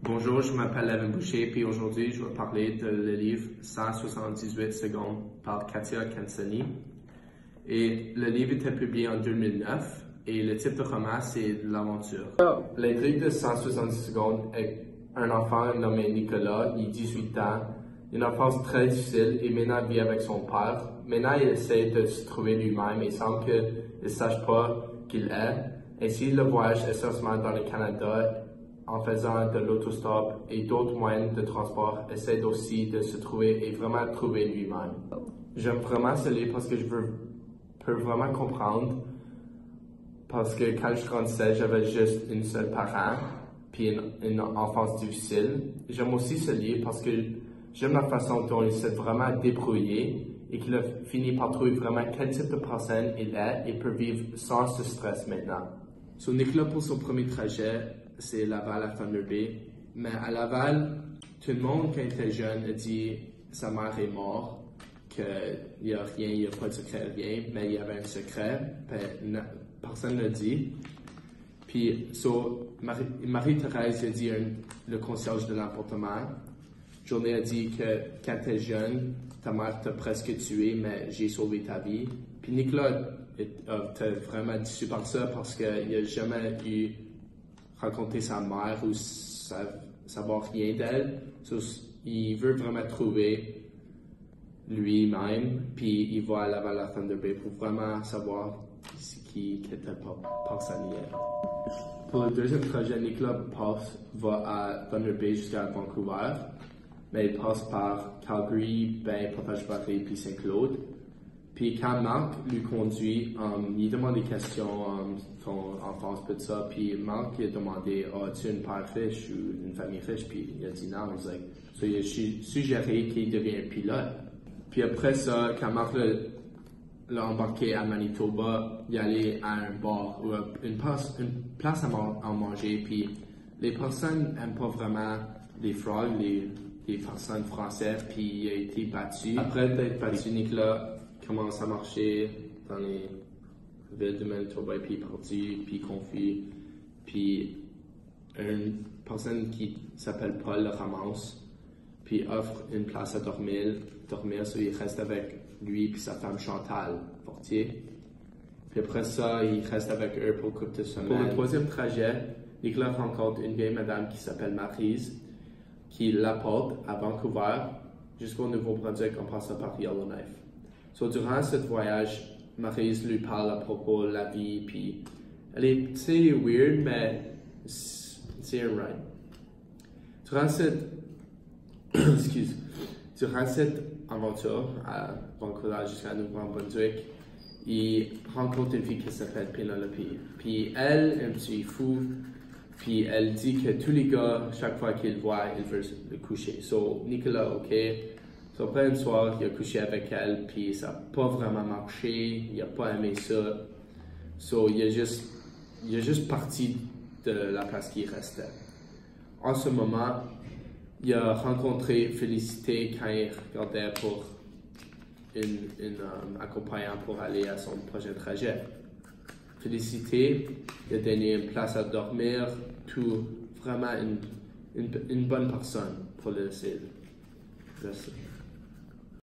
Bonjour, je m'appelle Evan Boucher, puis aujourd'hui, je vais parler de le livre 178 secondes par Katia Kansani. Et le livre était publié en 2009, et le titre de roman, c'est L'aventure. L'intrigue de 170 secondes est un enfant nommé Nicolas, il a 18 ans, une enfance très difficile, et maintenant il vit avec son père. Maintenant, il essaie de se trouver lui-même, et sans qu'il ne sache pas qu'il est. Ainsi, le voyage essentiellement dans le Canada, en faisant de l'autostop et d'autres moyens de transport, essaie aussi de se trouver et vraiment trouver lui-même. J'aime vraiment ce livre parce que peux vraiment comprendre, parce que quand je grandissais, j'avais juste une seule parent, puis une enfance difficile. J'aime aussi ce livre parce que j'aime la façon dont il s'est vraiment débrouillé et qu'il a fini par trouver vraiment quel type de personne il est et peut vivre sans ce stress maintenant. So, Nicolas, pour son premier trajet, c'est Laval à Thunder Bay. Mais à Laval, tout le monde, quand il était jeune, a dit que sa mère est morte, qu'il n'y a rien, il n'y a pas de secret, rien, mais il y avait un secret, personne ne l'a dit. Puis, Marie-Thérèse a dit le concierge de l'appartement. Journée a dit que quand tu es jeune, ta mère t'a presque tué, mais j'ai sauvé ta vie. Puis Nicolas était vraiment déçu par ça parce qu'il n'a jamais eu rencontrer sa mère ou savoir rien d'elle. So, il veut vraiment trouver lui-même, puis il va à Laval à Thunder Bay pour vraiment savoir qui était personne. Pour le deuxième trajet, Nicolas va à Thunder Bay jusqu'à Vancouver, mais il passe par Calgary, Portage-Barré, puis Saint-Claude. Puis quand Marc lui conduit, il demande des questions, son enfance, tout ça. Puis Marc il a demandé, as-tu une père riche ou une famille riche? Puis il a dit non. Il a suggéré qu'il devienne pilote. Puis après ça, quand Marc l'a embarqué à Manitoba, il allait à un bar ou une place à manger. Puis les personnes n'aiment pas vraiment les frogs, les personnes françaises. Puis il a été battu. Après d'être battu, Nicolas commence à marcher dans les villes de Manitoba, puis parti, puis confus, puis une personne qui s'appelle Paul le ramasse, puis offre une place à dormir, so il reste avec lui puis sa femme Chantal, Fortier. Puis après ça, il reste avec eux pour une couple de semaines. Pour le troisième trajet, Nicolas rencontre une vieille madame qui s'appelle Maryse, qui l'apporte à Vancouver jusqu'au Nouveau-Brunswick en passant par Yellowknife. So, durant ce voyage, Maryse lui parle à propos de la vie, puis elle est assez weird, mais c'est un ride. Durant cette aventure à Vancouver jusqu'à Nouveau-Brunswick, il rencontre une fille qui s'appelle Penelope. Puis elle, un petit fou, puis elle dit que tous les gars, chaque fois qu'ils le voient, ils veulent le coucher. So, Nicolas, ok. So, après une soirée, il a couché avec elle, puis ça n'a pas vraiment marché, il n'a pas aimé ça. So, il a juste parti de la place qui restait. En ce moment, il a rencontré Félicité quand il regardait pour une accompagnant pour aller à son prochain trajet. Félicité, il a donné une place à dormir, tout, vraiment une bonne personne pour le laisser.